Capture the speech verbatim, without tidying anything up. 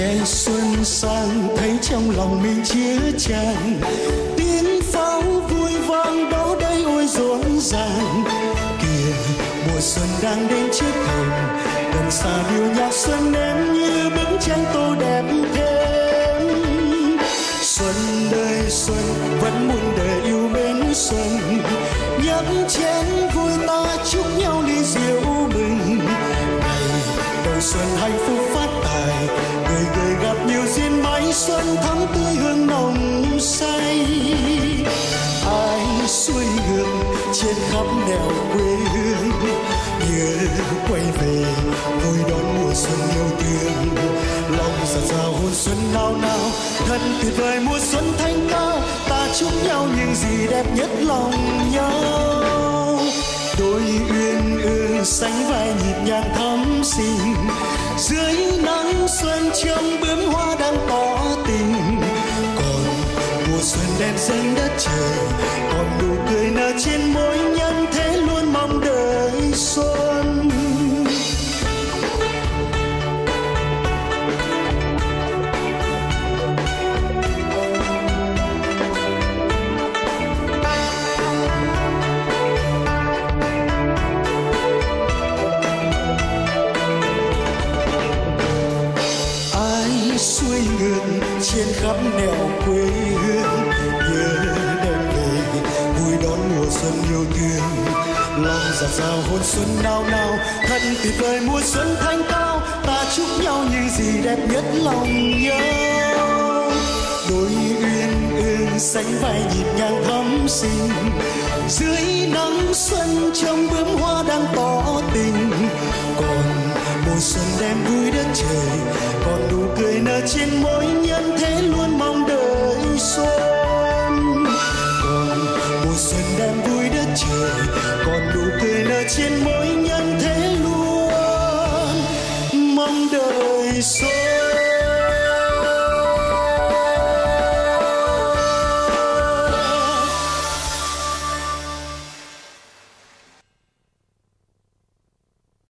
ngày xuân sang thấy trong lòng mình chứa chan, tiếng pháo vui vang đó đây ôi rộn ràng. Kìa mùa xuân đang đến trước hồng, gần xa điệu nhạc xuân em như bức tranh tô đẹp thêm. Xuân đời xuân vẫn muôn đời yêu mến xuân, nhấp chén vui ta chúc nhau ly rượu mừng. Ngày đầu xuân hạnh phúc phát tài, người người gặp nhiều duyên may xuân thắm tươi hương nồng say. Ai xuôi ngược trên khắp nẻo quê hương, nhớ quay về vui đón mùa xuân yêu thương. Lòng dạt dào hồn xuân nao nao, thật tuyệt vời mùa xuân thanh cao, ta chúc nhau những gì đẹp nhất lòng nhau. Đôi uyên ương sánh vai nhịp nhàng thắm xinh, dưới nắng xuân trong bướm hoa đang tỏ tình. Còn mùa xuân đẹp dâng đất trời, còn nụ cười nở trên môi nhân thế luôn mong đợi xuân. Xuôi ngược trên khắp nẻo quê hương, nhớ đem về vui đón mùa xuân yêu thương. Lòng dạt dào hồn xuân nao nao, thật tuyệt vời mùa xuân thanh cao, ta chúc nhau những gì đẹp nhất lòng nhau. Đôi uyên ương sánh vai nhịp nhàng thắm xinh, dưới nắng xuân trong bướm hoa đang tỏ tình. Còn mùa xuân đem vui đất trời, còn nụ cười nở trên môi nhân thế luôn mong đợi xuân. Còn mùa xuân đem vui đất trời, còn nụ cười nở trên môi nhân thế luôn mong đợi xuân.